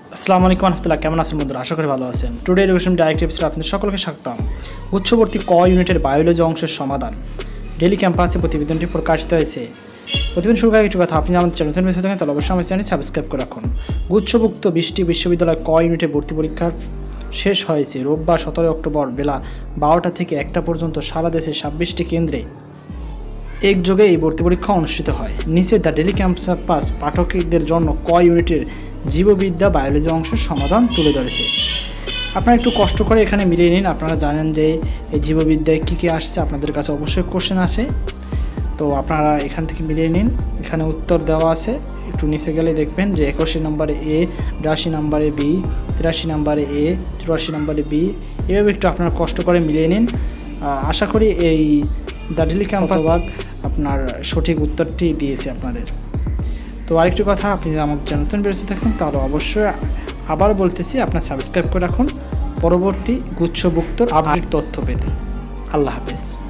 আসসালামু আলাইকুম রহমতুল্লাহ, কেমন আছেন বন্ধুরা? আশা করি ভালো আছেন। টুডে এডুকেশন ডাইরেক্ট এপিসোডে আপনাদের সকলকে স্বাগতম। গুচ্ছবর্তী ক ইউনিটের বায়োলজি অংশের সমাধান ডেইলি ক্যাম্পাসে প্রতিবেদনটি প্রকাশিত হয়েছে। প্রতিবেদন শুরু করার একটি কথা, আপনি আমাদের চ্যানেল নতুন থাকেন তাহলে অবশ্যই আমার চ্যানেল সাবস্ক্রাইব করে রাখুন। গুচ্ছভুক্ত 20টি বিশ্ববিদ্যালয় ক ইউনিটে ভর্তি পরীক্ষার শেষ হয়েছে রোববার 17 অক্টোবর বেলা 12টা থেকে 1টা পর্যন্ত সারা দেশে 26টি কেন্দ্রে একযোগে এই ভর্তি পরীক্ষা অনুষ্ঠিত হয়। নিচে দ্য ডেইলি ক্যাম্পাস পাঠকদের জন্য ক ইউনিটের জীববিদ্যা বায়োলজি অংশের সমাধান তুলে ধরেছে। আপনারা একটু কষ্ট করে এখানে মিলিয়ে নিন। আপনারা জানেন যে এই জীববিদ্যায় কী কী আসছে, আপনাদের কাছে অবশ্যই কোশ্চেন আসে, তো আপনারা এখান থেকে মিলিয়ে নিন। এখানে উত্তর দেওয়া আছে, একটু নিচে গেলে দেখবেন যে 81 নম্বরে এ, 82 নম্বরে বি, 83 নম্বরে এ, 84 নম্বরে বি, এভাবে একটু আপনারা কষ্ট করে মিলিয়ে নিন। আশা করি এই দ্য ডেইলি ক্যাম্পাস আপনার সঠিক উত্তরটি দিয়েছে আপনাদের। তো আরেকটি কথা, আপনি যদি আমাদের চ্যানেল নতুন বেরোতে থাকেন তাহলে অবশ্যই আবার বলতেছি আপনার সাবস্ক্রাইব করে রাখুন পরবর্তী গুচ্ছভুক্তর আপডেট তথ্য পেতে। আল্লাহ হাফেজ।